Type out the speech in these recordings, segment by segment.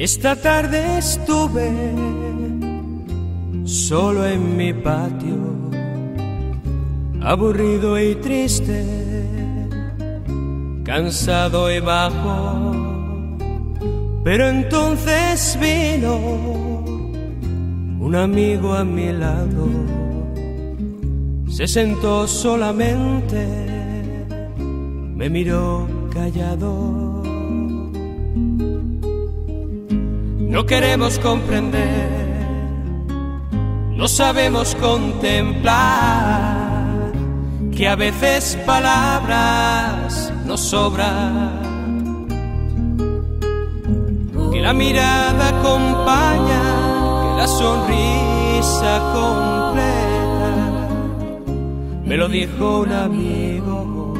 Esta tarde estuve solo en mi patio, aburrido y triste, cansado y bajo. Pero entonces vino un amigo a mi lado, se sentó solamente, me miró callado. No queremos comprender, no sabemos contemplar, que a veces palabras nos sobran, que la mirada acompaña, que la sonrisa completa. Me lo dijo un amigo,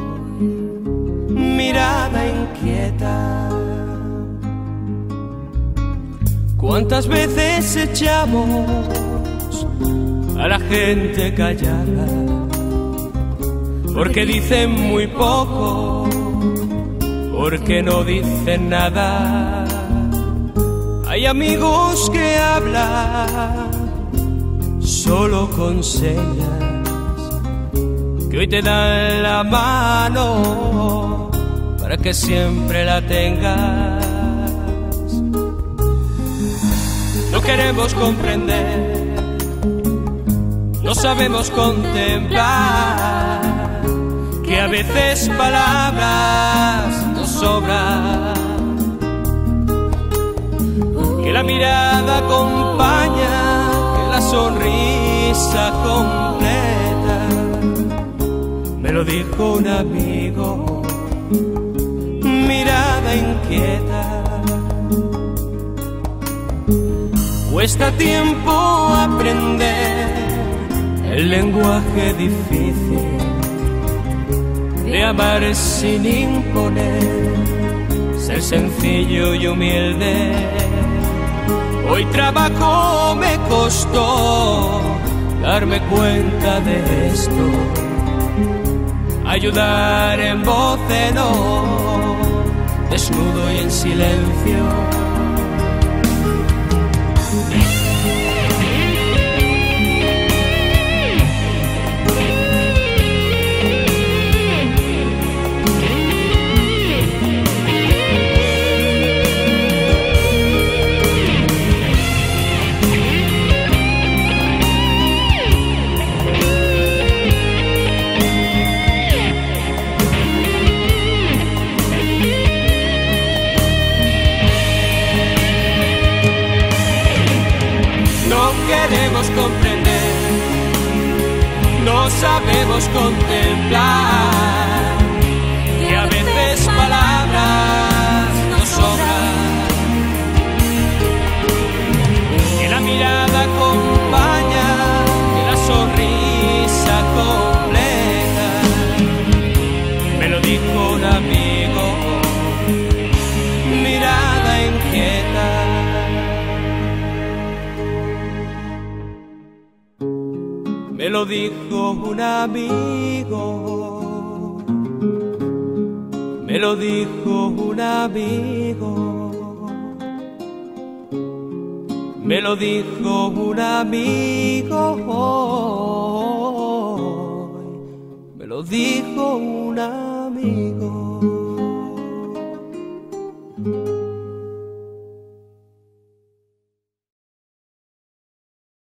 mirada inquieta. ¿Cuántas veces echamos a la gente callada? Porque dicen muy poco, porque no dicen nada. Hay amigos que hablan solo con señas, que hoy te dan la mano para que siempre la tengas. No queremos comprender, no sabemos contemplar, que a veces palabras nos sobran, que la mirada acompaña, que la sonrisa completa. Me lo dijo un amigo, mirada inquieta. Cuesta tiempo aprender el lenguaje difícil de amar sin imponer, ser sencillo y humilde. Hoy trabajo me costó darme cuenta de esto, ayudar en voz en off, desnudo y en silencio. Queremos comprender, no sabemos contemplar, que a veces palabras nos sobran, que la mirada acompaña, que la sonrisa completa. Me lo dijo un amigo, mirada inquieta. Me lo dijo un amigo, me lo dijo un amigo, me lo dijo un amigo, me lo dijo un amigo.